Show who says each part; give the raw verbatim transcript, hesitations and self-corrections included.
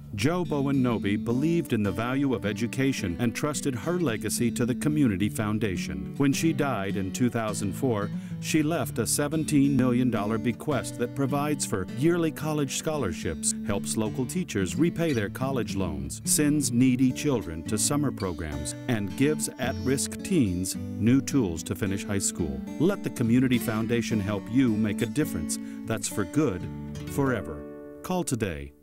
Speaker 1: Jo Bowen Nobbe believed in the value of education and trusted her legacy to the Community Foundation. When she died in two thousand four, she left a seventeen million dollar bequest that provides for yearly college scholarships, helps local teachers repay their college loans, sends needy children to summer programs, and gives at-risk teens new tools to finish high school. Let the Community Foundation help you make a difference that's for good forever. Call today.